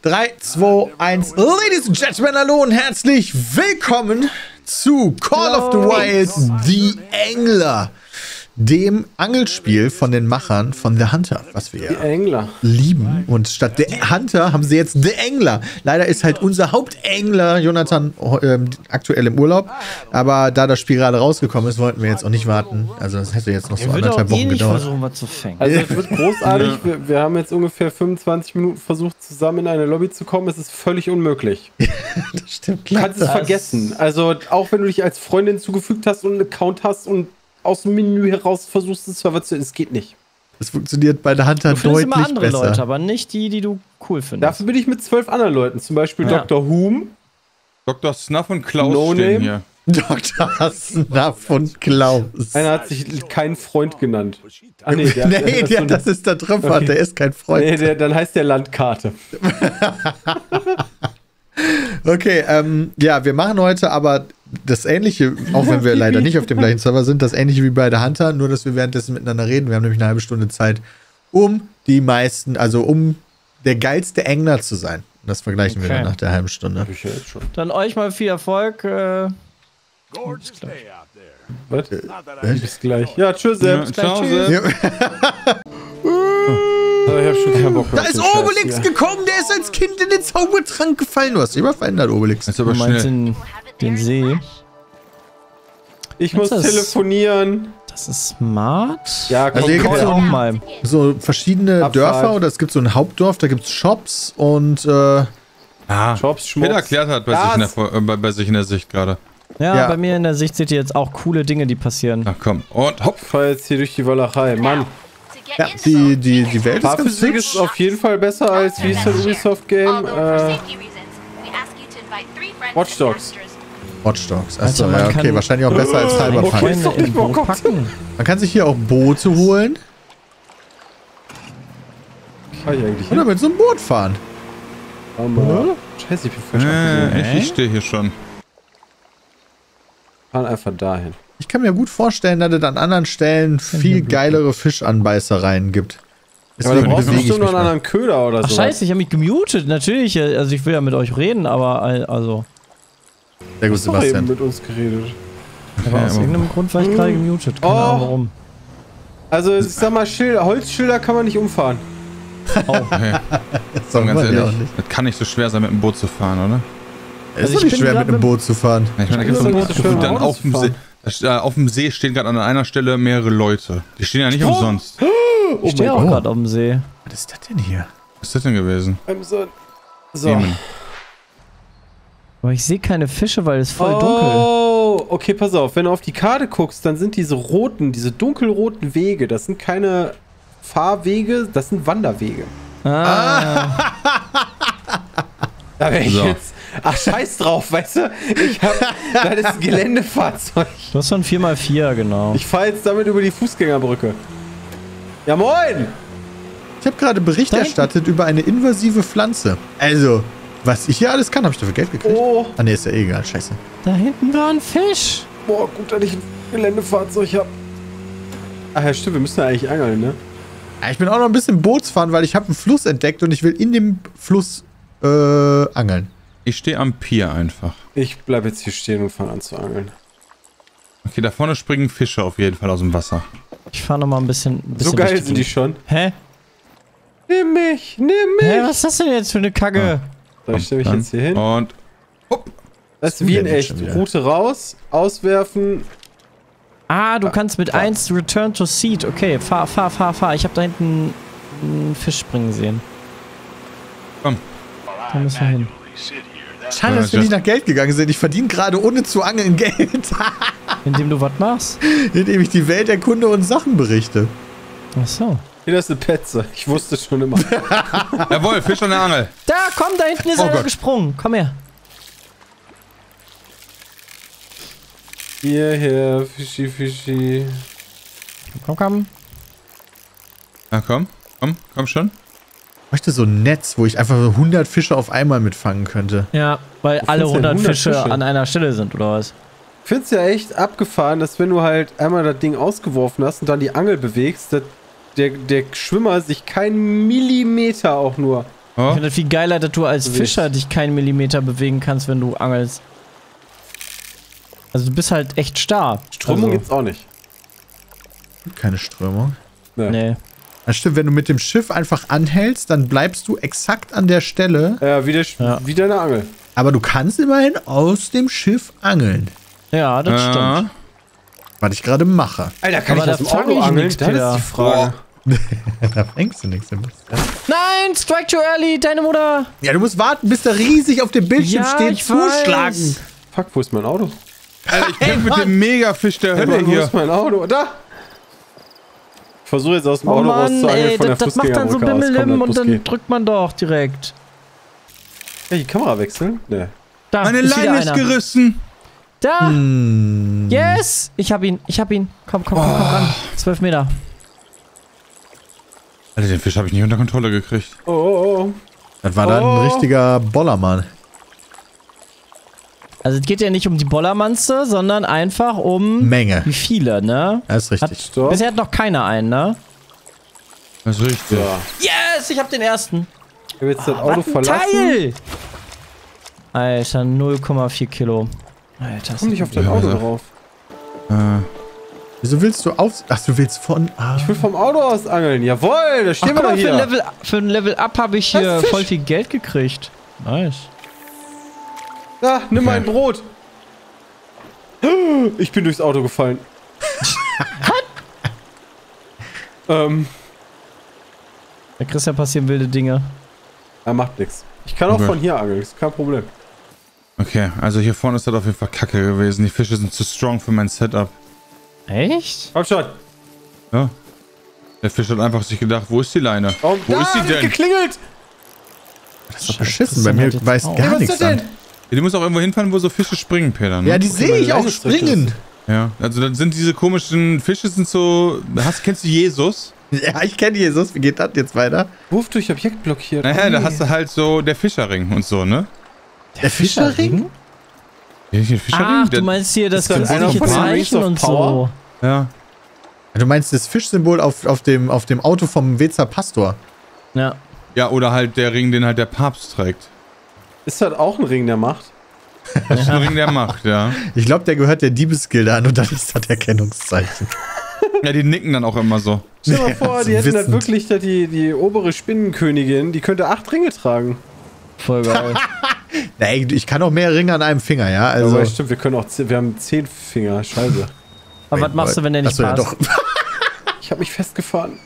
3, 2, 1. Ladies and Gentlemen, hallo und herzlich willkommen zu Call of the Wild, die Engler. Dem Angelspiel von den Machern von The Hunter, was wir lieben. Und statt The Hunter haben sie jetzt The Engler. Leider ist halt unser Hauptengler Jonathan aktuell im Urlaub. Aber da das Spiel gerade rausgekommen ist, wollten wir jetzt auch nicht warten. Also das hätte jetzt noch so 1,5 Wochen gedauert. Versuchen, was zu fangen. Also es wird großartig. Wir haben jetzt ungefähr 25 Minuten versucht, zusammen in eine Lobby zu kommen. Es ist völlig unmöglich. Das stimmt, Du kannst es vergessen. Also auch wenn du dich als Freundin zugefügt hast und einen Account hast und aus dem Menü heraus versuchst, den Server zu... Es geht nicht. Das funktioniert bei der Hunter deutlich immer andere besser. Leute, aber nicht die, die du cool findest. Dafür bin ich mit 12 anderen Leuten. Zum Beispiel Dr. Whom. Dr. Snuff und Klaus No stehen Name. hier. Dr. Snuff und Klaus. Einer hat sich keinen Freund genannt. Ah, nee, das ist der Treffer, okay. Der ist kein Freund. Nee, dann heißt der Landkarte. Okay, ja, wir machen heute aber das Ähnliche, auch wenn wir leider nicht auf dem gleichen Server sind, das Ähnliche wie bei der Hunter, nur dass wir währenddessen miteinander reden. Wir haben nämlich eine halbe Stunde Zeit, um die meisten, also um der geilste Engler zu sein. Das vergleichen wir dann nach der halben Stunde. Dann euch mal viel Erfolg. Was? Bis gleich. Ja, tschüss. Ja, ciao, tschüss. Oh, ich hab schon keinen Bock. Da ist Obelix gekommen, der ist als Kind in den Zaubertrank gefallen. Du hast dich immer verändert, Obelix. Ist aber Du meinst den See? Ich muss telefonieren. Das ist smart. Ja, also hier gibt es auch mal so verschiedene Dörfer oder es gibt so ein Hauptdorf, da gibt es Shops und Shops, Peter erklärt hat bei sich in der Sicht gerade. Ja, bei mir in der Sicht seht ihr jetzt auch coole Dinge, die passieren. Ach komm, und hopp. Ich fahr jetzt hier durch die Walachei. Mann. ja, die Welt ist ganz Fahrphysik hübsch. ist auf jeden Fall besser als wie ist das Ubisoft-Game? Watch Dogs. Watch Dogs. Also Achso, ja, okay, wahrscheinlich auch besser als Cyberpunk. Okay, ist doch nicht mal packen. Man kann sich hier auch Boote holen Kann ich eigentlich oder mit so einem Boot fahren. Scheiße, ich bin falsch abgewogen. Ich stehe hier schon. Fahren einfach dahin. Ich kann mir gut vorstellen, dass es an anderen Stellen viel geilere Fischanbeißereien gibt. Aber da brauchst du bewege ich bestimmt noch mich einen mal. anderen Köder oder so. Ach scheiße, ich habe mich gemutet. Natürlich, also ich will ja mit euch reden, aber also... Sehr gut, Du hast doch eben Sebastian. mit uns geredet. Aber aus irgendeinem Grund war ich gerade gemutet. Keine Ahnung warum. Also ich sag mal, Holzschilder kann man nicht umfahren. Okay. Das soll Ganz man ja auch ehrlich, nicht. das kann nicht so schwer sein, mit dem Boot zu fahren, oder? Es ist ich doch nicht bin schwer, grad mit einem Boot zu fahren. Ich meine, da Ich gibt finde es dann schwer, auf dem Auto See. Auf dem See stehen gerade an einer Stelle mehrere Leute. Die stehen ja nicht umsonst. Ich stehe auch gerade auf dem See. Was ist das denn hier? Was ist das denn gewesen? So. Nehmen. Aber ich sehe keine Fische, weil es voll dunkel. Oh, okay, pass auf. Wenn du auf die Karte guckst, dann sind diese dunkelroten Wege, das sind keine Fahrwege, das sind Wanderwege. Ah. Da wäre ich So. jetzt... Ach, scheiß drauf, weißt du? Das ist ein Geländefahrzeug. Du hast so ein 4x4, genau. Ich fahre jetzt damit über die Fußgängerbrücke. Ja, moin! Ich habe gerade Bericht erstattet über eine invasive Pflanze. Also, was ich hier alles kann, habe ich dafür Geld gekriegt? Oh, Ah, ne, ist ja eh egal, scheiße. Da hinten war ein Fisch. boah, gut, dass ich ein Geländefahrzeug habe. Ach ja, stimmt, wir müssen ja eigentlich angeln, ne? Ja, ich bin auch noch ein bisschen Bootsfahren, weil ich habe einen Fluss entdeckt und ich will in dem Fluss angeln. Ich stehe am Pier einfach. Ich bleib jetzt hier stehen und fange an zu angeln. Okay, da vorne springen Fische auf jeden Fall aus dem Wasser. Ich fahre noch mal ein bisschen So durch geil die sind die schon. Hä? Nimm mich, nimm mich! Hä, was ist das denn jetzt für eine Kacke? So, ich stelle mich jetzt hier hin. Und hopp. Das ist wie in denn echt. schon wieder? Route raus, auswerfen. Ah, du kannst mit 1 Return to Seat. Okay, fahr. Ich habe da hinten einen Fisch springen sehen. Komm. Da müssen wir hin. Schade, dass wir nicht nach Geld gegangen sind. Ich verdiene gerade ohne zu angeln Geld. Indem du was machst? Indem ich die Welt erkunde und Sachen berichte. Ach so. Hier ist eine Petze. Ich wusste schon immer. Jawohl, Fisch an der Angel. Da, komm, da hinten ist Oh einer Gott. gesprungen. Komm her. Hierher, Fischi, Fischi. Komm. Na komm schon. Ich möchte so ein Netz, wo ich einfach so 100 Fische auf einmal mitfangen könnte. Ja, weil alle findest du denn 100 Fische 100 Fische? an einer Stelle sind, oder was? Ich find's ja echt abgefahren, dass wenn du halt einmal das Ding ausgeworfen hast und dann die Angel bewegst, dass der Schwimmer sich keinen Millimeter auch nur Oh. Ich finde das viel geiler, dass du als Fischer dich keinen Millimeter bewegen kannst, wenn du angelst. Also du bist halt echt starr. Strömung also, gibt's auch nicht. Keine Strömung. Nee. Das stimmt, wenn du mit dem Schiff einfach anhältst, dann bleibst du exakt an der Stelle. Ja, wie deine Angel. Aber du kannst immerhin aus dem Schiff angeln. Ja, das stimmt. Was ich gerade mache. Alter, kann Aber ich da aus dem fang Auto ich angeln? nix, Das Peter. ist die Frage. Da fängst du nichts. Nein, strike too early, deine Mutter. Ja, du musst warten, bis der riesig auf dem Bildschirm steht, ich zuschlagen. weiß. Fuck, wo ist mein Auto? Alter, ich kämpfe mit dem Megafisch der Hölle Mann, wo hier. ist mein Auto? Da! Ich versuche jetzt aus dem Oh Auto Mann, rauszuangeln ey, von der das macht dann so Fußgängerbrücke aus. Komm, Bimmelim das und Bus dann geht. drückt man doch direkt. Ja, die Kamera wechseln? Nee. Da, Meine ist wieder Leine ist einer. gerissen. Da! Yes! Ich hab ihn. Komm ran. 12 Meter. Alter, den Fisch habe ich nicht unter Kontrolle gekriegt. Oh. Das war dann ein richtiger Bollermann. Also es geht ja nicht um die Bollermanze, sondern einfach um Menge. wie viele, ne? Das ist richtig. Stopp. Bisher hat noch keiner einen, ne? Das ist richtig. Ja. Yes! Ich hab den ersten. Ich habe jetzt das Auto Was ein verlassen. Teil! Alter, 0,4 Kilo. Alter, Komm nicht auf dein Ja, Auto also- drauf. Wieso willst du auf... Ach, du willst von... Ah. Ich will vom Auto aus angeln. Jawohl, da Ach, stehen guck wir mal, doch hier. für ein Level Up habe ich hier Fisch. voll viel Geld gekriegt. Nice. Da, nimm Okay. mein Brot. Ich bin durchs Auto gefallen. Bei Christian passieren wilde Dinge. Er macht nichts. Ich kann auch Okay. von hier angeln, ist kein Problem. Okay, also hier vorne ist das auf jeden Fall kacke gewesen. Die Fische sind zu strong für mein Setup. Echt? Komm schon. Ja. Der Fisch hat einfach sich gedacht, wo ist die Leine? Oh, Wo ist sie hat denn? geklingelt? Das ist doch beschissen. Bei mir Christian hat weiß jetzt gar Hey, was ist nichts das an. denn? Ja, die muss auch irgendwo hinfahren, wo so Fische springen, Peter. Ne? Ja, die sehe ich meine auch Leine ist richtig. springen. Ja, also das sind diese komischen Fische, sind so. Kennst du Jesus? Ja, ich kenne Jesus. Wie geht das jetzt weiter? Wurf durch Objekt blockiert. Naja, Oh, da nee. hast du halt so der Fischerring und so, ne? Der Fischerring? Ja, nicht der Fischerring? Ach, der, du meinst hier das Ist das einer künstliche von den Rings Zeichen of und Power? so. ja. Du meinst das Fischsymbol auf dem Auto vom Wezer Pastor? Ja. Ja, oder halt der Ring, den halt der Papst trägt. Ist das auch ein Ring der Macht? Das ist ein Ring der Macht, ja. Ich glaube, der gehört der Diebesgilde an und dann ist das Erkennungszeichen. Ja, die nicken dann auch immer so. Stell dir mal vor, Ja, die hätten das wissend. wirklich, dass die obere Spinnenkönigin, die könnte 8 Ringe tragen. Voll geil. Nee, ich kann auch mehr Ringe an einem Finger, ja? Also, Aber stimmt, wir haben 10 Finger. Scheiße. Aber was machst du, wenn der nicht Achso, ja, passt? doch. Ich habe mich festgefahren.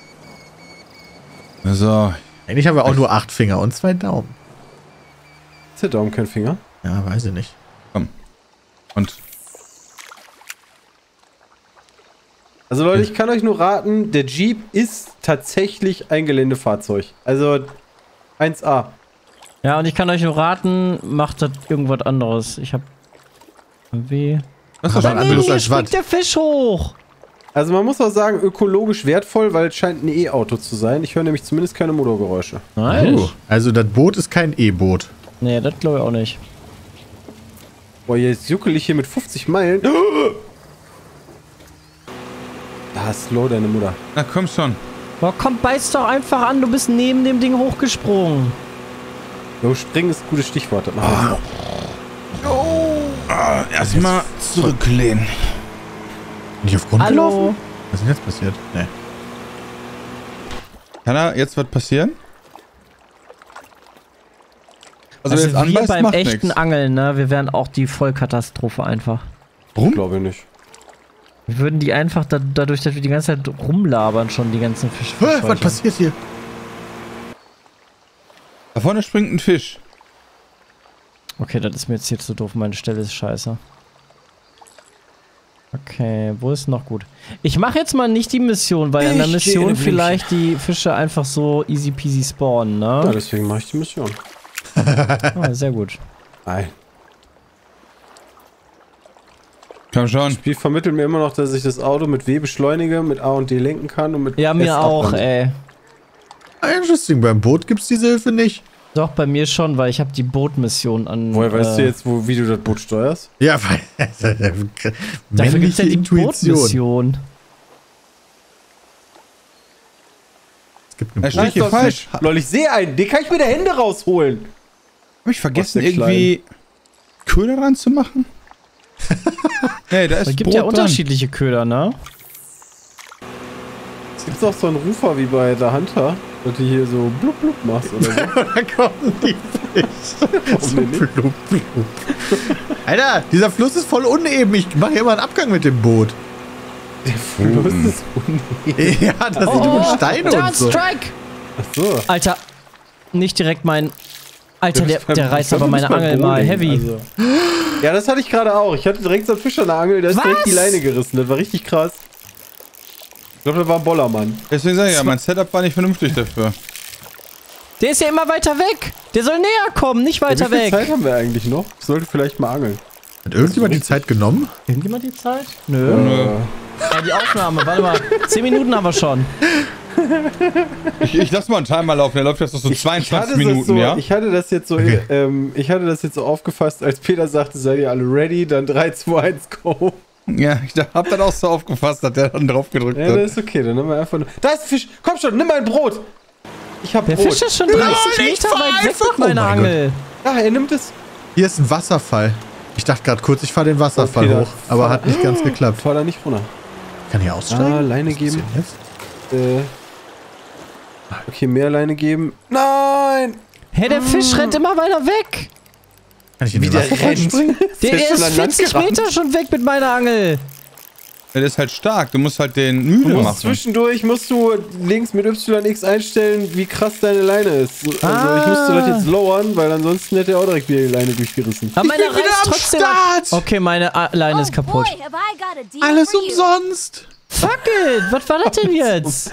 So. Eigentlich haben wir auch nur 8 Finger und 2 Daumen. Ist der Daumen kein Finger? Ja, weiß ich nicht. Und Also Leute, ich kann euch nur raten, der Jeep ist tatsächlich ein Geländefahrzeug. Also 1A. Ja, und ich kann euch nur raten, macht das irgendwas anderes. Ich hab... Weh. das ist Aber doch schon anderes alles. Hier als springt was? der Fisch hoch. Also man muss auch sagen, ökologisch wertvoll, weil es scheint ein E-Auto zu sein. Ich höre nämlich zumindest keine Motorgeräusche. Nice. Also das Boot ist kein E-Boot. Nee, das glaube ich auch nicht. Boah, jetzt juckel ich hier mit 50 Meilen. Da slow deine Mutter. Na komm schon. Boah, komm, beiß doch einfach an. Du bist neben dem Ding hochgesprungen. Jo, springen ist ein gutes Stichwort. Das machen wir jetzt auch. Erstmal zurücklehnen. Nicht auf Grund Hallo? gelaufen? Was ist denn jetzt passiert? Nee. Kann da jetzt was passieren? Also jetzt wir anbeißt, beim macht echten nix. Angeln, ne? Wir wären auch die Vollkatastrophe einfach. Warum? Glaube ich nicht. Wir würden die einfach, dadurch, dass wir die ganze Zeit rumlabern, schon die ganzen Fische Was verscheuchen. passiert hier? Da vorne springt ein Fisch. Okay, das ist mir jetzt hier zu doof. Meine Stelle ist scheiße. Okay, wo ist noch gut? Ich mache jetzt mal nicht die Mission, weil in der Ich gehe Mission in den vielleicht die Fische einfach so easy peasy spawnen, Ja, ne? deswegen mache ich die Mission. Ah, sehr gut. Nein. Komm schon. Das Spiel vermittelt mir immer noch, dass ich das Auto mit W beschleunige, mit A und D lenken kann und mit Ja, S mir auch, abbremse. ey. Interesting, beim Boot gibt's diese Hilfe nicht. Doch, bei mir schon, weil ich habe die Bootmission an... Woher weißt du jetzt, wie du das Boot steuerst? Ja, weil... Dafür gibt's ja die Intuition. Bootmission. Es gibt steht hier falsch. Lol, ich sehe einen. Den kann ich mit der Hände rausholen. Hab ich vergessen, Was, der irgendwie Köder dran zu machen? Nee, da ist Es gibt Brot ja dran. unterschiedliche Köder, ne? Es gibt auch so einen Rufer wie bei der Hunter, dass du hier so blub blub machst oder so. Da kommen die Fische. So blub, blub. Alter, dieser Fluss ist voll uneben. Ich mache hier immer einen Abgang mit dem Boot. Der Fluss ist uneben. Ja, da sind nur Steine da und so. Strike! Achso. Alter, nicht direkt mein... Alter, der reißt aber Du bist meine beim Angel mal Bowling, heavy. also. Ja, das hatte ich gerade auch. Ich hatte direkt so einen Fisch an der Angel, der ist Was? direkt die Leine gerissen. Das war richtig krass. Ich glaube, das war ein Bollermann. Deswegen sage ich ja, mein Setup war nicht vernünftig dafür. Der ist ja immer weiter weg. Der soll näher kommen, nicht weiter Wie viel weg. Zeit haben wir eigentlich noch? Ich sollte vielleicht mal angeln. Hat irgendjemand die Zeit genommen? Irgendjemand die Zeit? Nö. Ja, die Aufnahme, warte mal. 10 Minuten haben wir schon. Ich lass mal einen Timer laufen, der läuft jetzt noch so 22 Minuten, so, ja? Ich hatte das jetzt so, ich hatte das jetzt so aufgefasst, als Peter sagte, seid ihr alle ready? Dann 3, 2, 1, go. Ja, ich hab dann auch so aufgefasst, dass der dann drauf gedrückt Ja, hat. das ist okay, dann haben wir einfach nur... Da ist ein Fisch! Komm schon, nimm mein Brot! Ich hab Der Brot. Fisch ist schon 30 Meter weit weg mit meiner mein Angel. Ja, er nimmt es. Hier ist ein Wasserfall. Ich dachte gerade kurz, ich fahre den Wasserfall Okay, hoch, aber hat nicht ganz geklappt. Fahr da nicht runter. Kann ich aussteigen? Ah, Leine geben. Jetzt? Okay, mehr Leine geben. Nein! Hä, der Fisch rennt immer weiter weg. Kann ich in den der Wasserfall rennt. springen? Der ist schon ist an Land 40 gerannt. Meter schon weg mit meiner Angel. Der ist halt stark, du musst halt den Du müde musst machen. zwischendurch links mit YX einstellen, wie krass deine Leine ist. Also ich musste das jetzt lowern, weil ansonsten hätte er auch direkt wieder die Leine durchgerissen. Aber meine bin wieder reißt am trotzdem Start. ab. Okay, meine Leine ist kaputt. Boy, have I got a deal Alles for you. umsonst. Fuck it, was war das denn jetzt?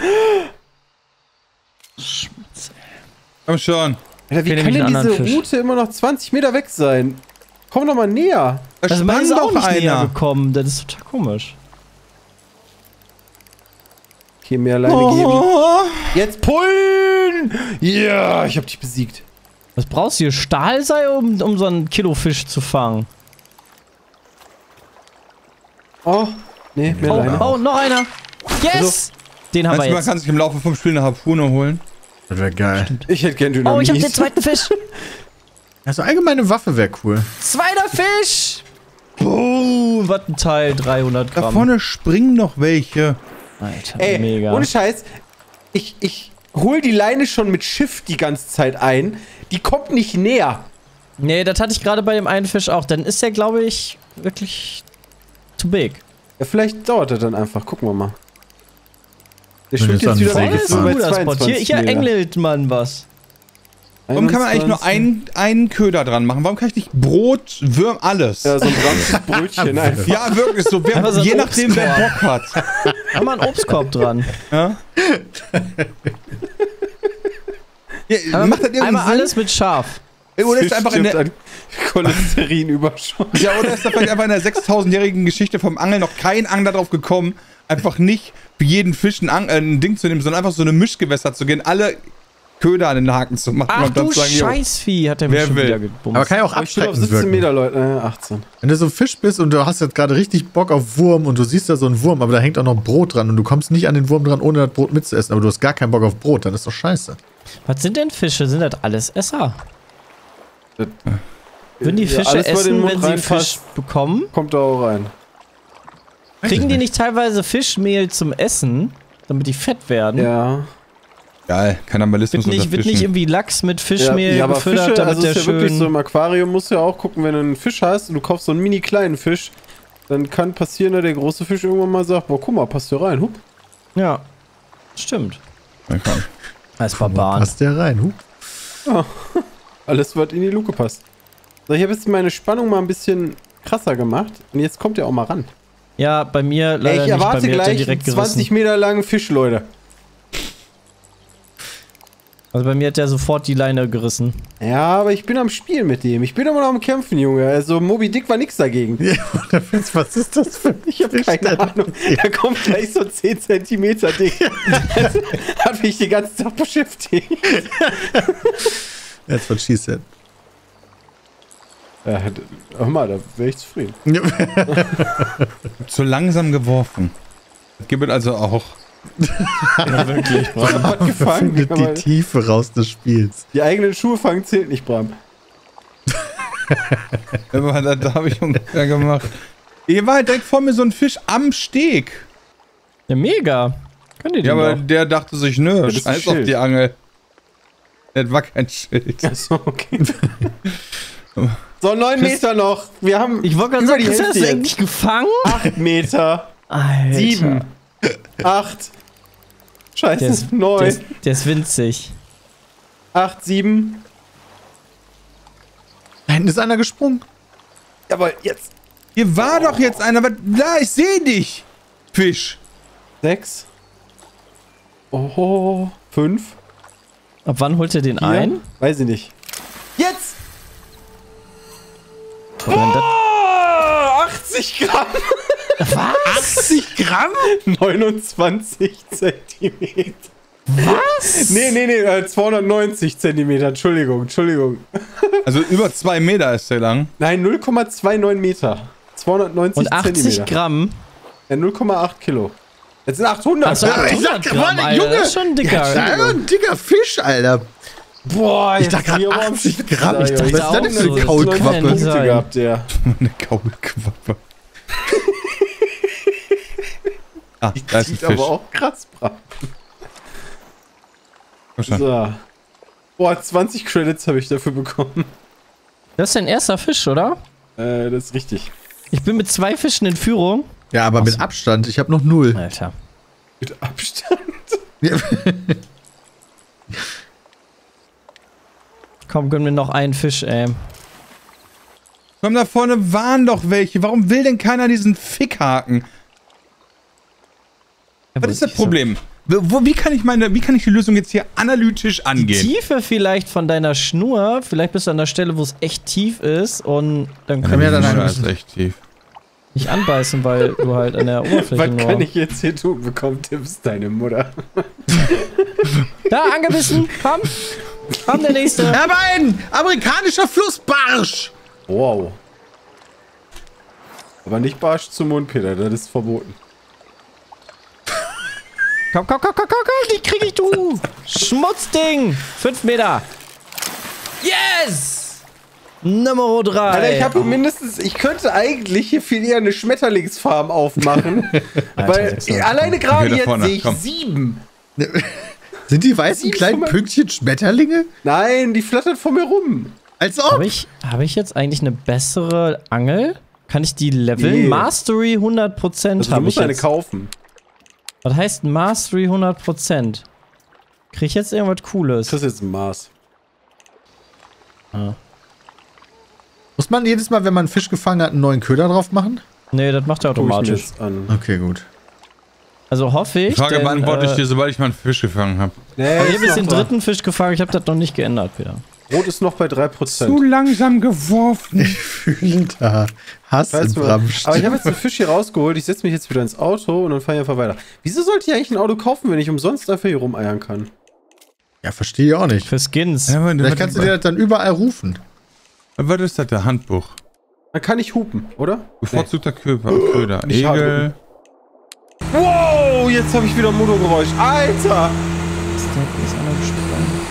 Komm schon. Alter, wie Okay, kann nehme ich denn einen diese anderen Fisch. Route immer noch 20 Meter weg sein? Komm doch mal näher. Da Also meine ist sprang auch doch nicht näher einer. gekommen, das ist total komisch. Okay, mehr Leine geben. Jetzt pullen! Ja, ich hab dich besiegt. Was brauchst du hier? Stahlseil, um so einen Kilofisch zu fangen? Oh, nee, mehr Leine. Oh, noch einer. Yes! Den haben wir Meinst du, man jetzt. kann sich im Laufe vom Spiel eine Harpune holen? Das wäre geil. Ich hätte gern Oh, Dynamit. ich hab den zweiten Fisch. Also allgemeine Waffe wäre cool. Zweiter Fisch! Boom, was ein Teil, 300 Da Gramm. vorne springen noch welche. Alter, Ey, mega. ohne Scheiß, ich hol die Leine schon mit Shift die ganze Zeit ein. Die kommt nicht näher. Nee, das hatte ich gerade bei dem einen Fisch auch. Dann ist der, glaube ich, wirklich too big. Ja, vielleicht dauert das dann einfach. Gucken wir mal. Der Wenn schwimmt jetzt jetzt an wieder den See weg. gefahren. Ist so bei Hier 22 engelt man was. Warum kann man eigentlich nur einen Köder dran machen? Warum kann ich nicht Brot, Würm, alles? Ja, so ein braunes Brötchen einfach. Ja, wirklich so. Einfach so ein Je nachdem, wer Obstkorb. Bock hat. Da mal einen Obstkorb dran. Ja? Ja, macht das irgendwie Einmal Sinn? alles mit Schaf. Oder ist einfach in Stimmt, der, ein Cholesterinüberschuss. ja, oder ist da vielleicht einfach in der 6000-jährigen Geschichte vom Angeln noch kein Angler drauf gekommen, einfach nicht für jeden Fisch ein Ding zu nehmen, sondern einfach so eine Mischgewässer zu gehen, alle Köder an den Haken zu machen Ach und dann du zu sagen, jo, Scheißvieh, hat der Wer mich schon will? wieder gebumst. Aber kann ja auch Aber ich bin auf abschreckend 17 wirken. Meter, Leute. 18. Wenn du so ein Fisch bist und du hast jetzt gerade richtig Bock auf Wurm und du siehst da so einen Wurm, aber da hängt auch noch Brot dran und du kommst nicht an den Wurm dran, ohne das Brot mitzuessen, aber du hast gar keinen Bock auf Brot, dann ist doch scheiße. Was sind denn Fische? Sind das alles Esser? Würden die Ja, Fische alles, was in den essen, Mund wenn sie reinpasst, Fisch bekommen? Kommt da auch rein. Kriegen die nicht teilweise Fischmehl zum Essen, damit die fett werden? Ja. geil, Kannibalismus unter Wird nicht Fischen. irgendwie Lachs mit Fischmehl aber gefüttert, Fische, damit also der ist ja schön... wirklich so im Aquarium, musst du ja auch gucken, wenn du einen Fisch hast und du kaufst so einen mini kleinen Fisch, dann kann passieren, dass der große Fisch irgendwann mal sagt, boah, guck mal, passt hier rein, hup. Ja, stimmt. Okay. Als Barbaren. Passt der rein, Alles, was in die Luke passt. So, ich habe jetzt meine Spannung mal ein bisschen krasser gemacht und jetzt kommt er auch mal ran. Ja, bei mir leider ich nicht. Bei erwarte mir hat der gleich direkt einen 20 gerissen. Meter langen Fisch, Leute. Also bei mir hat der sofort die Leine gerissen. Ja, aber ich bin am Spielen mit dem. Ich bin immer noch am Kämpfen, Junge. Also Moby Dick war nix dagegen. Ja, was ist das für ein Ich habe keine Ahnung. Da kommt gleich so 10 Zentimeter Ding. Das hat mich den ganzen Tag beschäftigt. That's what she said. Ja, hör mal, da wäre ich zufrieden. Zu langsam geworfen. Es gibt also auch Ja, wirklich, Bram. Hat gefangen. Findet aber die Tiefe raus des Spiels. die eigenen Schuhe fangen zählt nicht, Bram. Aber da habe ich ungefähr gemacht. Hier war halt direkt vor mir so ein Fisch am Steg. Ja, mega. Könnt ihr den Ja, aber doch. der dachte sich, nö, das ist ein scheiß auf Schild. die Angel. Das war kein Schild. Achso, okay. So, 9 Meter noch. Wir haben Ich wollte gerade über sagen, die Chris, hast Hälfte du jetzt. eigentlich gefangen? 8 Meter. Alter. 7. 8. Scheiße, Der ist, 9. der ist winzig. 8, 7. Da hinten ist einer gesprungen. Aber jetzt. Hier war doch jetzt einer. Da, ich sehe dich. Fisch. 6. Oh, 5. Ab wann holt ihr den ein? Weiß ich nicht. Jetzt! Oder wenn das- Oh, 80 Gramm! 80 Gramm? 29 Zentimeter. Was? Nee, 290 Zentimeter. Entschuldigung. Also über 2 Meter ist der lang. Nein, 0,29 Meter. 290 Und 80 Zentimeter. Gramm? Ja, 0,8 Kilo. Jetzt sind 800. Achso, Ja, ich 100 sag, Gramm, Mann, Alter. Junge. Das ist schon dicker. Das ist ein dicker Fisch, Alter. Boah, Ich dachte gerade 80 Gramm. Ich dachte, was ist denn das für eine Kaulquappe? Punkte Punkte gehabt, der. Eine Kaulquappe. Ah, da ist ein Sieht Fisch. aber auch krass, Bram. Wahrscheinlich. So. Boah, 20 Credits habe ich dafür bekommen. Das ist dein erster Fisch, oder? Das ist richtig. Ich bin mit 2 Fischen in Führung. Ja, aber mit Abstand. Ich habe noch 0. Alter. Mit Abstand. Komm, gönn mir noch einen Fisch, ey. Komm, da vorne waren doch welche. Warum will denn keiner diesen Fickhaken? Was ist das Problem? Wie kann ich die Lösung jetzt hier analytisch Die angehen? Tiefe vielleicht von deiner Schnur, vielleicht bist du an der Stelle, wo es echt tief ist und dann Ja, können wir dann dann ein- ist echt tief. nicht anbeißen, weil du halt an der Oberfläche Was nur... kann ich jetzt hier tun? Bekommt Tipps deine Mutter. Da, angebissen, komm! Komm, der nächste! Aber ein amerikanischer Flussbarsch. Wow. Aber nicht Barsch zum Mund, Peter, das ist verboten. Komm, die krieg ich, du! Schmutzding! 5 Meter! Yes! Nummer 3. Alter, ich habe mindestens, ich könnte eigentlich hier viel eher eine Schmetterlingsfarm aufmachen, weil 600. alleine gerade Okay, da jetzt vorne, sehe ich komm. 7. Sind die weißen Sieben kleinen von meinen- Pünktchen Schmetterlinge? Nein, die flattert vor mir rum. Als ob. Habe ich jetzt eigentlich eine bessere Angel? Kann ich die leveln? Nee. Mastery 100% Also, du habe ich musst eine jetzt. kaufen. Was heißt Mastery 100%? Krieg ich jetzt irgendwas Cooles? Das ist jetzt ein Maß. Muss man jedes Mal, wenn man einen Fisch gefangen hat, einen neuen Köder drauf machen? Nee, das macht er Guck ich mir automatisch. jetzt an. Okay, gut. Also hoffe ich. Die Frage denn, beantworte ich dir, sobald ich mal einen Fisch gefangen habe. Nee, Ich ist habe jetzt den noch da. dritten Fisch gefangen, ich habe das noch nicht geändert, Peter. Rot ist noch bei 3%. langsam geworfen. Ich fühle da Hass in Weißt du, Bram. aber ich habe jetzt den Fisch hier rausgeholt, ich setze mich jetzt wieder ins Auto und dann fahre ich einfach weiter. Wieso sollte ich eigentlich ein Auto kaufen, wenn ich umsonst einfach hier rumeiern kann? Ja, verstehe ich auch nicht. Für Skins. Ja, Vielleicht kannst du dir das dann überall rufen. was ist das, der Handbuch? Dann kann ich hupen, oder? Bevorzugter Köder. Nicht Egel. Wow, jetzt habe ich wieder ein Motorgeräusch. Alter! Ist einer gesprungen.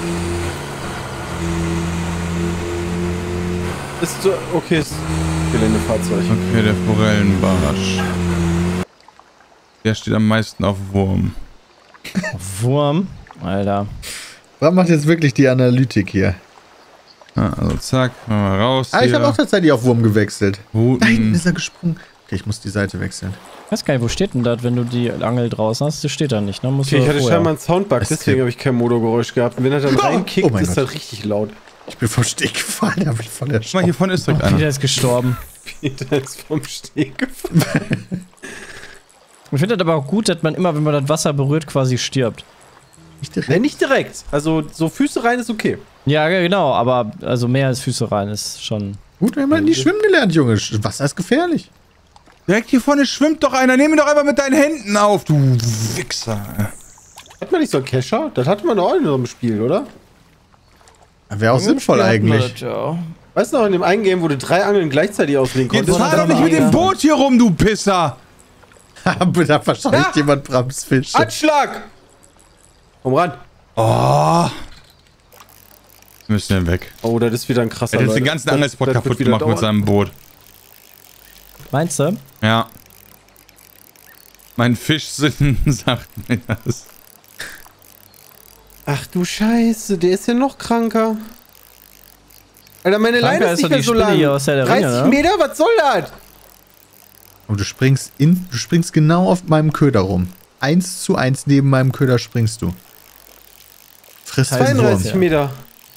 Ist so, okay, ist Geländefahrzeug. Okay, der Forellenbarsch. Der steht am meisten auf Wurm. Wurm. Alter. Bram macht jetzt wirklich die Analytik hier. Also zack, mal raus Ah, ich hier. habe auch tatsächlich auf Wurm gewechselt. Wuten. Da hinten ist er gesprungen. Okay, ich muss die Seite wechseln. Ich weiß gar nicht, wo steht denn das, wenn du die Angel draußen hast? Das steht da nicht, ne? Musst Okay, du ich hatte vorher. scheinbar einen Soundbug, Es deswegen gibt- habe ich kein Motorgeräusch gehabt. Und wenn er dann Oh, reinkickt, oh mein ist Gott. das richtig laut. Ich bin vom Steg gefallen, da bin ich voll Guck mal, erschrocken. hier vorne ist direkt Oh, einer. Peter ist gestorben. Peter ist vom Steg gefallen. Ich finde das aber auch gut, dass man immer, wenn man das Wasser berührt, quasi stirbt. Nicht direkt. Nee, nicht direkt. Also, so Füße rein ist okay. Ja, genau, aber also mehr als Füße rein ist schon. Gut, wir haben nie schwimmen gelernt, Junge. Wasser ist gefährlich. Direkt hier vorne schwimmt doch einer. Nimm ihn doch einfach mit deinen Händen auf, du Wichser. Hat man nicht so einen Kescher? Das hatte man doch auch in so einem Spiel, oder? Wäre auch sinnvoll eigentlich. Ja. Weißt du noch, in dem einen Game, wo du 3 Angeln gleichzeitig auslegen Jetzt konntest? fahr doch nicht mit dem Boot hier rum, du Pisser. Aber da wahrscheinlich jemand Brams Fisch. Anschlag! Komm ran. Oh. Wir müssen den weg. Oh, das ist wieder ein krasser. Er hat jetzt den ganzen Angelspot kaputt gemacht mit seinem Boot. Meinst du? Ja. Mein Fischsinn sagt mir das. Ach du Scheiße, der ist ja noch kranker. Alter, meine Leine ist nicht mehr so lang. 30 Meter, was soll das? Und du springst genau auf meinem Köder rum. 1:1 neben meinem Köder springst du. Frisst 32 Meter.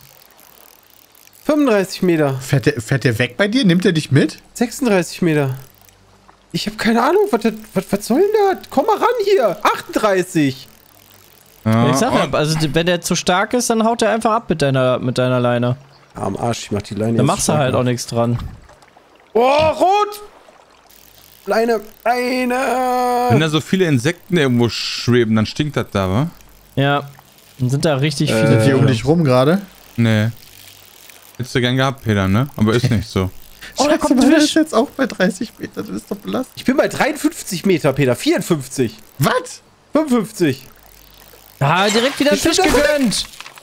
35 Meter. Fährt der weg bei dir? Nimmt er dich mit? 36 Meter. Ich habe keine Ahnung, was soll denn das? Komm mal ran hier. 38. Ja, ich sag ja, also wenn der zu stark ist, dann haut er einfach ab mit deiner Leine. Am Arsch, ich mach die Leine. Dann machst du halt auch nichts dran. Oh, rot! Leine. Wenn da so viele Insekten irgendwo schweben, dann stinkt das da, wa? Ja. Dann sind da richtig viele. Sind die um dich rum gerade? Nee. Hättest du gern gehabt, Peter, ne? Aber ist nicht so. Oh, da kommt ein Fisch Fisch. jetzt auch bei 30 Meter. Du bist doch belastet. Ich bin bei 53 Meter, Peter. 54. Was? 55. Ah, direkt wieder ein Fisch gegönnt.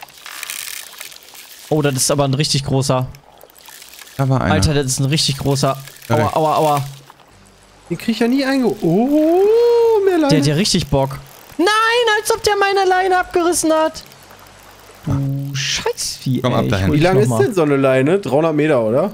Oh, das ist aber ein richtig großer. Da war einer. Alter, das ist ein richtig großer. Aua, aua, aua. Den krieg ich ja nie eingeholt. Oh, mehr Leine. Der hat ja richtig Bock. Nein, als ob der meine Leine abgerissen hat. Du Scheißvieh, Komm ab dahin. Wie lang ist denn so eine Leine? 300 Meter, oder?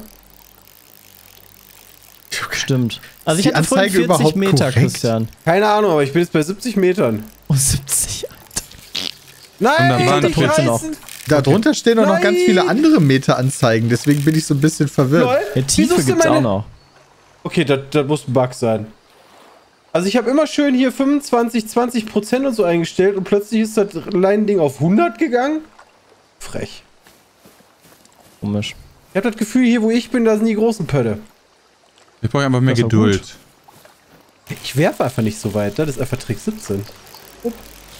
Stimmt. Also ich die hatte vorhin Anzeige 40 überhaupt Meter, korrekt? Christian. Keine Ahnung, aber ich bin jetzt bei 70 Metern. Oh, 70. Nein, Und da waren die die Plätze noch. reißen. Da drunter stehen auch noch Nein. ganz viele andere Meteranzeigen. Deswegen bin ich so ein bisschen verwirrt. Lol. Ja, Wieso Tiefe ist denn gibt's auch meine- noch. Okay, das muss ein Bug sein. Also ich habe immer schön hier 25, 20% und so eingestellt und plötzlich ist das Leinending auf 100 gegangen. Frech. Komisch. Ich habe das Gefühl, hier wo ich bin, da sind die großen Pötte. Ich brauche einfach mehr Das ist doch Geduld. Ich werfe einfach nicht so weit, das ist einfach Trick 17. Oh.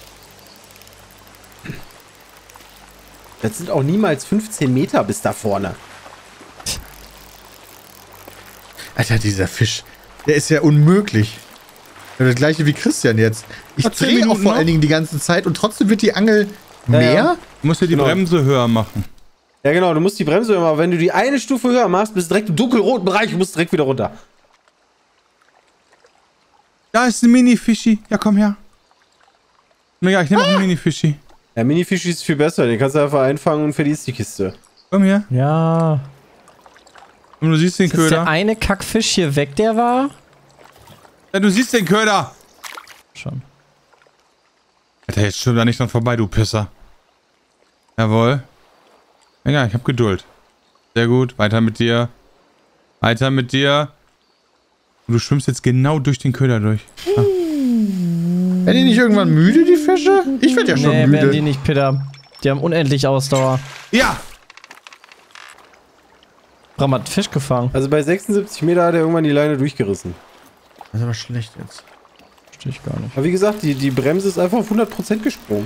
Das sind auch niemals 15 Meter bis da vorne. Alter, dieser Fisch. Der ist ja unmöglich. Das gleiche wie Christian jetzt. Ich Noch 10 drehe auch Minuten vor noch? allen Dingen die ganze Zeit und trotzdem wird die Angel mehr. ja. Du musst ja die Genau. Bremse höher machen. Ja genau, du musst die Bremse immer, wenn du die eine Stufe höher machst, bist du direkt im dunkelroten Bereich und musst direkt wieder runter. Da ist ein Mini-Fischi. Ja, komm her. Ja, ich nehme auch einen Mini-Fischi. Ja, Minifisch ist viel besser, den kannst du einfach einfangen und verlierst die Kiste. Komm her. Ja. Und du siehst den Ist der Köder. eine Kackfisch hier weg, der war? Ja, du siehst den Köder. Schon. Alter, jetzt stimmt da nicht dran vorbei, du Pisser. Jawohl. Ja, ich hab Geduld. Sehr gut. Weiter mit dir. Weiter mit dir. Und du schwimmst jetzt genau durch den Köder durch. Ah. Werden die nicht irgendwann müde, die Fische? Ich werde ja schon Nee, werden die müde. nicht, Peter. Die haben unendlich Ausdauer. Ja! Bram hat einen Fisch gefangen. Also bei 76 Meter hat er irgendwann die Leine durchgerissen. Das ist aber schlecht jetzt. Verstehe ich gar nicht. Aber wie gesagt, die Bremse ist einfach auf 100% gesprungen.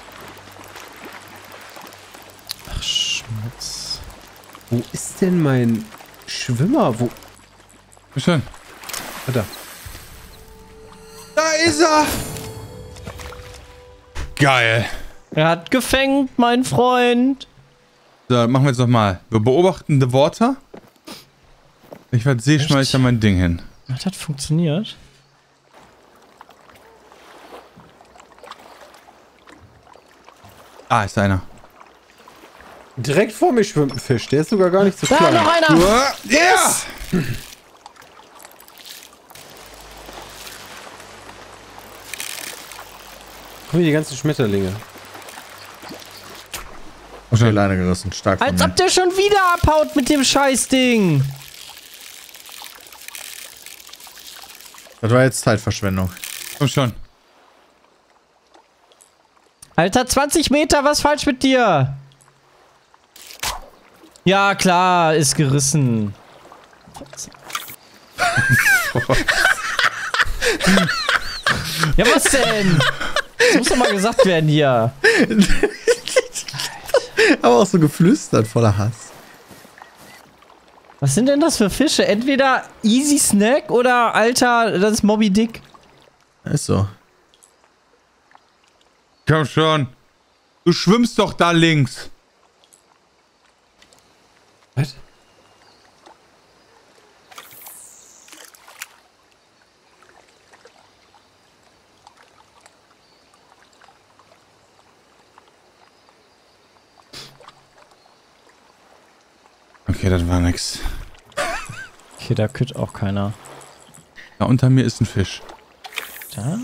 Ach, Schmutz. Wo ist denn mein Schwimmer? Wo? Wie schön. Da. Da ist er! Geil. Er hat gefängt, mein Freund. So, machen wir jetzt nochmal. Wir beobachten The Water. Ich werde Seeschmeißer mein Ding hin. Das hat funktioniert. Ah, ist einer. Direkt vor mir schwimmt ein Fisch. Der ist sogar gar nicht so Da, klein. noch einer. Ja! Guck mal, die ganzen Schmetterlinge. Auf die Leine gerissen. Stark von Als mir. ob der schon wieder abhaut mit dem Scheißding. Das war jetzt Zeitverschwendung. Komm schon. Alter, 20 Meter, was falsch mit dir? Ja, klar, ist gerissen. Ja, was denn? Das muss doch mal gesagt werden hier. Aber auch so geflüstert, voller Hass. Was sind denn das für Fische? Entweder Easy Snack oder, Alter, das ist Moby Dick. Ist so. Komm schon. Du schwimmst doch da links. Was? Okay, das war nix. Okay, da kütt auch keiner. Da unter mir ist ein Fisch. Da?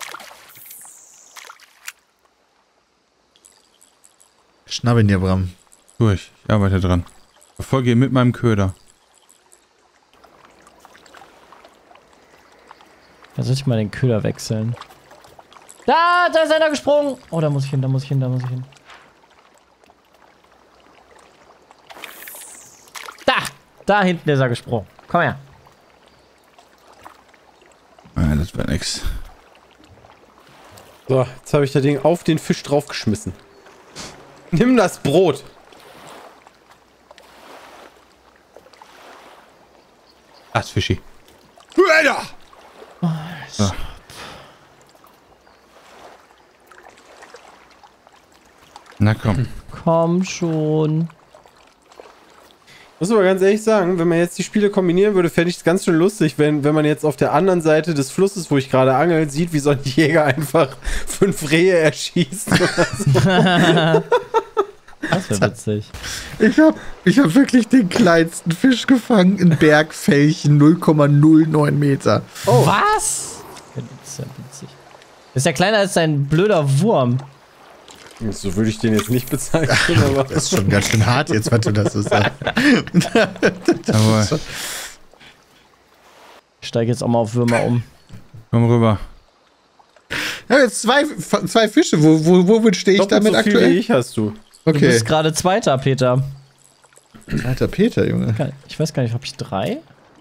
Schnapp ihn dir, Bram. Durch. Ich arbeite dran. Verfolge ihn mit meinem Köder. Da sollte ich mal den Köder wechseln. Da ist einer gesprungen. Oh, da muss ich hin, da muss ich hin, da muss ich hin. Da hinten ist er gesprungen. Komm her. Ah, das war nix. So, jetzt habe ich das Ding auf den Fisch draufgeschmissen. Nimm das Brot. Das Fischi. Alter! So. Na komm. Komm schon. Muss aber ganz ehrlich sagen, wenn man jetzt die Spiele kombinieren würde, fände ich es ganz schön lustig, wenn man jetzt auf der anderen Seite des Flusses, wo ich gerade angel, sieht, wie so ein Jäger einfach 5 Rehe erschießt oder so. Das wäre witzig. Ich hab wirklich den kleinsten Fisch gefangen in Bergfällchen 0,09 Meter. Oh. Was? Das ist ja witzig. Ist ja kleiner als ein blöder Wurm. So würde ich den jetzt nicht bezeichnen, aber... Das ist schon ganz schön hart jetzt, was du das so sagst. Jawohl. Ich steige jetzt auch mal auf Würmer um. Komm rüber. Ja, jetzt zwei Fische. Womit stehe ich damit so aktuell? Viel wie ich hast du. Du Okay. bist gerade Zweiter, Peter. Alter Peter, Junge. Ich weiß gar nicht, habe ich 3?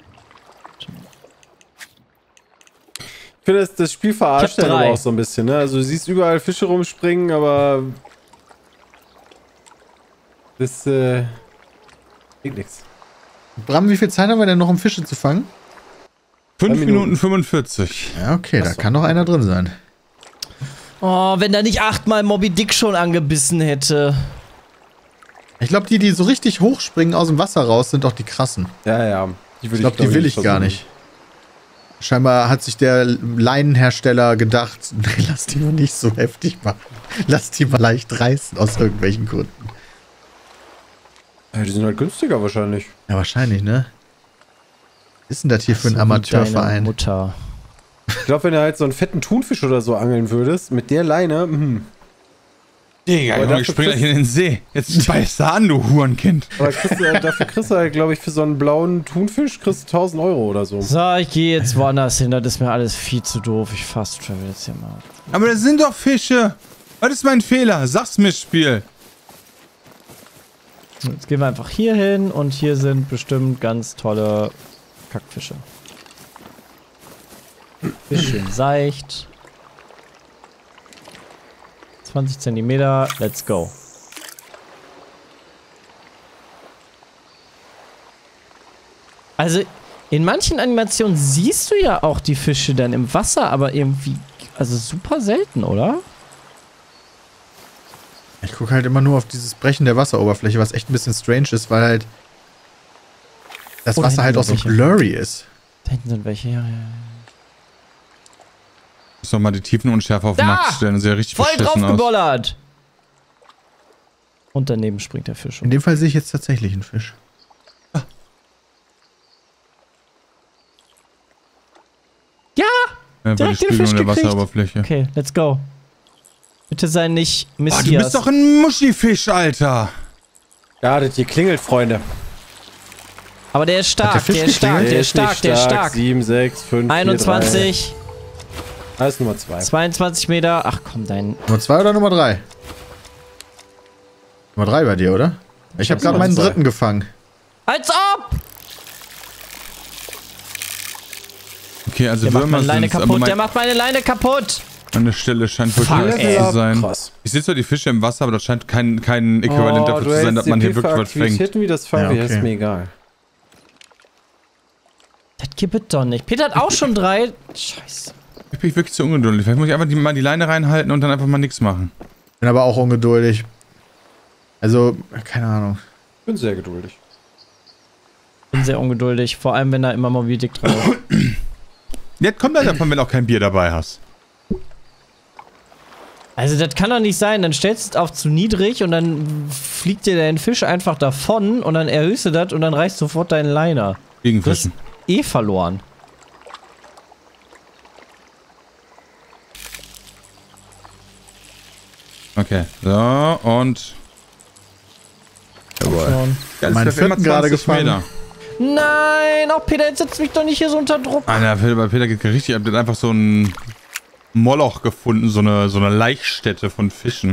Ich finde, das Spiel verarscht Ich hab ja 3. aber auch so ein bisschen, ne? Also du siehst überall Fische rumspringen, aber... Das, bringt nix. Bram, wie viel Zeit haben wir denn noch, um Fische zu fangen? 5 Minuten. Minuten 45. Ja, okay, da kann noch einer drin sein. Oh, wenn da nicht 8-mal Moby Dick schon angebissen hätte. Ich glaube, die so richtig hochspringen aus dem Wasser raus, sind doch die krassen. Ja. Ich glaube, die will ich gar nicht. Scheinbar hat sich der Leinenhersteller gedacht, nee, lass die mal nicht so heftig machen. Lass die mal leicht reißen, aus irgendwelchen Gründen. Ja, die sind halt günstiger wahrscheinlich. Ja, wahrscheinlich, ne? Was ist denn das hier für ein So wie Amateurverein? deine Mutter. Ich glaube, wenn du halt so einen fetten Thunfisch oder so angeln würdest, mit der Leine, Digga, Aber Junge, ich dafür spring gleich in den See. Jetzt beiß da an, du Hurenkind. aber dafür kriegst du halt, glaube ich, für so einen blauen Thunfisch kriegst du 1000 Euro oder so. So, ich gehe jetzt woanders hin. Das ist mir alles viel zu doof. Ich fast travel jetzt hier mal. Aber das sind doch Fische. Was ist mein Fehler? Sag's mir, Spiel. Jetzt gehen wir einfach hier hin und hier sind bestimmt ganz tolle Kackfische. Bisschen seicht. 20 Zentimeter, let's go. Also, in manchen Animationen siehst du ja auch die Fische dann im Wasser, aber irgendwie, also super selten, oder? Ich gucke halt immer nur auf dieses Brechen der Wasseroberfläche, was echt ein bisschen strange ist, weil halt das Oh, da Wasser halt auch hinten so sind blurry ist. Da hinten sind welche, ja. Muss doch mal die Tiefenunschärfe auf Da! Max stellen. Das sieht ja richtig Voll beschissen aus. draufgebollert! Und daneben springt der Fisch. In dem Fall sehe ich jetzt tatsächlich einen Fisch. Ja! Ja, bei der Direkt den Spiegelung Fisch der gekriegt. Wasseroberfläche. Okay, let's go. Bitte sei nicht Oh, Messias. du bist doch ein Muschifisch, Alter. Ja, das hier klingelt, Freunde. Aber der ist stark, Hat der Fisch der ist stark, geklingelt? der ist stark, der ist stark. 7, 6, 5, 21, 4, 3. Das ist Nummer 2. 22 Meter. Ach komm, dein... Nummer 2 oder Nummer 3? Nummer 3 bei dir, oder? Ich habe gerade meinen Nummer 2. dritten gefangen. Als ob! Okay, also Der macht Würmer meine Leine sind's, aber kaputt, der macht meine Leine kaputt! an der Stelle scheint wirklich Fuck, alles ey. zu sein. Krass. Ich sehe zwar die Fische im Wasser, aber das scheint kein Äquivalent dafür zu sein, dass man hier wirklich was fängt. Wie das fangen, Ja, wir, okay. ist mir egal. Das gibt es doch nicht. Peter hat auch schon 3. Scheiße. Ich bin wirklich zu ungeduldig. Vielleicht muss ich einfach mal die Leine reinhalten und dann einfach mal nichts machen. Bin aber auch ungeduldig. Also, keine Ahnung. Ich bin sehr geduldig. Bin sehr ungeduldig, vor allem wenn da immer Moby Dick drauf ist. Jetzt kommt halt davon, wenn du auch kein Bier dabei hast. Also das kann doch nicht sein, dann stellst du es auf zu niedrig und dann fliegt dir dein Fisch einfach davon und dann erhöhst du das und dann reißt sofort deinen Liner. Gegen Du hast Fischen. eh verloren. Okay, so und... Schon. Ja, Meinen das wäre immer vierten gerade 20 gefangen. Meter. Nein, auch Peter, jetzt setzt mich doch nicht hier so unter Druck. Alter, bei Peter geht richtig ab. Der hat einfach so ein Moloch gefunden, so eine Laichstätte von Fischen.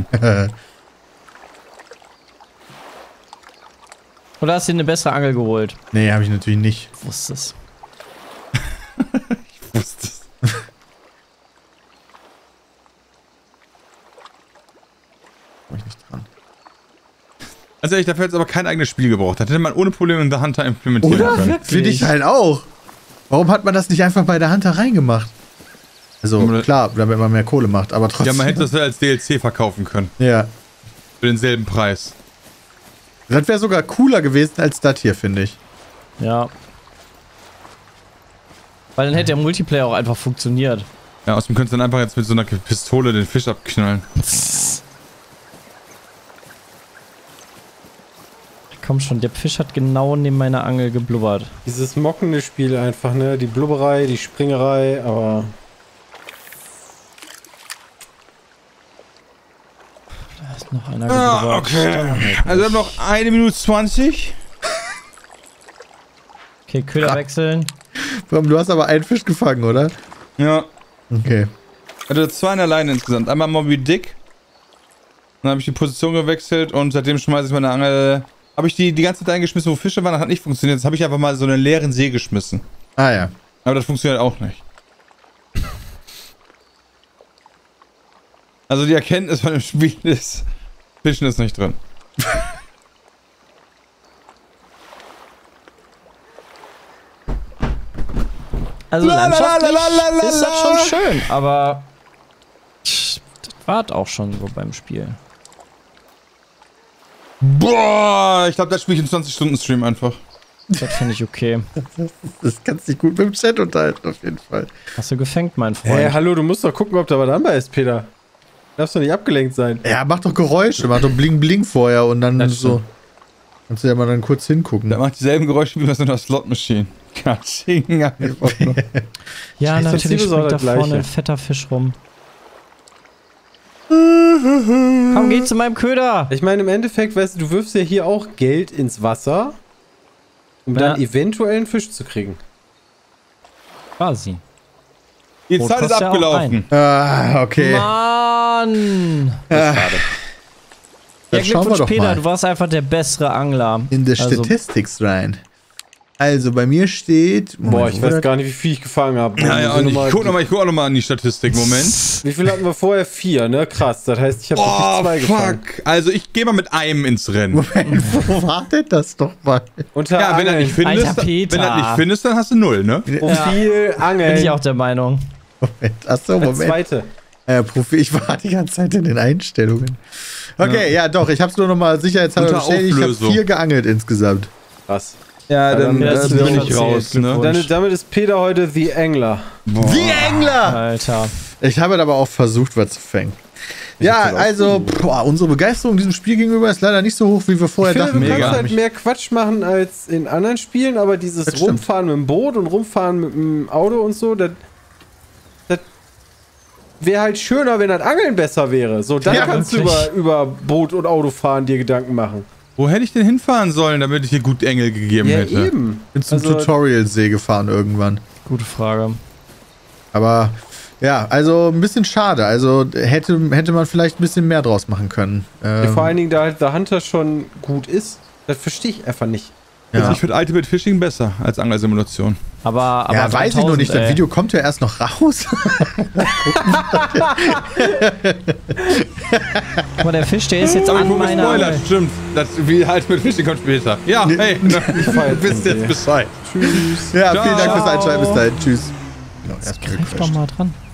Oder hast du dir eine bessere Angel geholt? Nee, habe ich natürlich nicht. Ich wusste es. Ich wusste es. Komm ich nicht dran. Also ehrlich, dafür hätte es aber kein eigenes Spiel gebraucht. Das hätte man ohne Probleme in The Hunter implementieren Oder? können. Finde ich halt auch. Warum hat man das nicht einfach bei der Hunter reingemacht? Also, Aber- klar, damit man mehr Kohle macht, aber trotzdem. Ja, man hätte das als DLC verkaufen können. Ja. Für denselben Preis. Das wäre sogar cooler gewesen als das hier, finde ich. Ja. Weil dann hätte der Multiplayer auch einfach funktioniert. Ja, außerdem könntest du dann einfach jetzt mit so einer Pistole den Fisch abknallen. Komm schon, der Fisch hat genau neben meiner Angel geblubbert. Dieses mockende Spiel einfach, ne? Die Blubberei, die Springerei, aber... Da ist noch einer geblubbert. Okay. Also wir haben noch 1 Minute 20. Okay, Köder wechseln. Du hast aber einen Fisch gefangen, oder? Ja. Okay. Also 2 in der Leine insgesamt. Einmal Moby Dick. Dann habe ich die Position gewechselt und seitdem schmeiße ich meine Angel... Habe ich die ganze Zeit eingeschmissen, wo Fische waren, das hat nicht funktioniert. Jetzt habe ich einfach mal so einen leeren See geschmissen. Ah ja. Aber das funktioniert auch nicht. Also die Erkenntnis von dem Spiel ist, Fischen ist nicht drin. Also landschaftlich Lalalala. ist das schon schön, aber das war auch schon so beim Spiel. Boah, ich glaube, das spiele ich in 20-Stunden-Stream einfach. Das finde ich okay. Das kannst dich gut mit dem Chat unterhalten, auf jeden Fall. Hast du gefängt, mein Freund? Hey, hallo, du musst doch gucken, ob da was dabei ist, Peter. Darfst doch nicht abgelenkt sein. Ja, mach doch Geräusche, mach doch Bling Bling vorher und dann Das so. Kannst du ja mal dann kurz hingucken. Der macht dieselben Geräusche wie bei so einer Slot-Machine. Katsching, einfach nur. Ja, Scheiße, natürlich das ist springt da das Gleiche. vorne ein fetter Fisch rum. Komm, geh zu meinem Köder! Ich meine, im Endeffekt, weißt du, du wirfst ja hier auch Geld ins Wasser, um Ja. dann eventuell einen Fisch zu kriegen. Quasi. Die Oh, Zeit ist kostet ja auch abgelaufen. Ah, okay. Mann! Ja, Dann schauen wir Glückwunsch, doch Peter, mal du warst einfach der bessere Angler. in the Also, Statistics rein. Also, bei mir steht... Boah, ich weiß gar nicht, wie viel ich gefangen habe. Ja, und ich guck auch noch mal an die Statistik. Moment. Wie viel hatten wir vorher? 4, ne? Krass, das heißt, ich habe Oh, wirklich 2 gefangen. fuck. Also ich gehe mal mit einem ins Rennen. Moment, wo war denn das doch mal? Unter Ja, wenn du Angeln. nicht findest, Alter, Peter. wenn du nicht findest, dann hast du 0, ne? Profil, Angeln. bin ich auch der Meinung. Moment, achso, Der Moment. zweite. Profil, ich war die ganze Zeit in den Einstellungen. Okay, ja, doch, ich hab's nur nochmal sicherheitshalber Unter bestellt. Ich habe Auflösung. 4 geangelt insgesamt. Krass. Ja, dann- das bin ist ich raus, ne? Damit ist Peter heute The Angler. Die Engler! Alter. Ich habe aber auch versucht, was zu fangen. Ja, also, unsere Begeisterung diesem Spiel gegenüber ist leider nicht so hoch, wie wir vorher Ich finde, dachten. du Mega. kannst halt mehr Quatsch machen als in anderen Spielen, aber dieses Das stimmt. Rumfahren mit dem Boot und Rumfahren mit dem Auto und so, das wäre halt schöner, wenn das Angeln besser wäre. So, dann Ja, kannst du wirklich. über Boot und Autofahren dir Gedanken machen. Wo hätte ich denn hinfahren sollen, damit ich hier gut Engel gegeben Ja, hätte? eben. Ich bin zum Also- Tutorial-See gefahren irgendwann. Gute Frage. Aber ja, also ein bisschen schade. Also hätte man vielleicht ein bisschen mehr draus machen können. Vor allen Dingen, da halt der Hunter schon gut ist, das verstehe ich einfach nicht. Ja. Also ich finde Ultimate Fishing besser als Anglersimulation. Aber Ja, weiß ich noch nicht. Das ey. Video kommt ja erst noch raus. Guck mal, der Fisch, der ist jetzt Aber ich an wurde meiner gespoilert, Angel. stimmt. Das, wie Ultimate Fishing kommt später. Ja, hey, du wisst jetzt Bescheid. Tschüss. Ja, Ciao. vielen Dank fürs Einschalten. Bis dahin. Tschüss. Greif doch mal dran.